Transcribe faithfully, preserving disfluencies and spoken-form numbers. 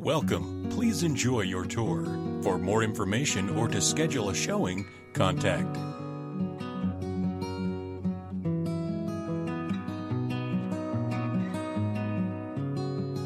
Welcome. Please enjoy your tour. For more information or to schedule a showing, contact